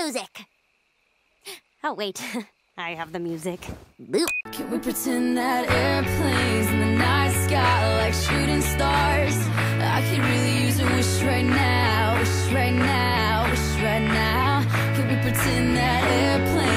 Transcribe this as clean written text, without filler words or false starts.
music. Oh, wait. I have the music. Boop. Can we pretend that airplanes in the night sky like shooting stars? I could really use a wish right now, wish right now, wish right now. Can we pretend that airplanes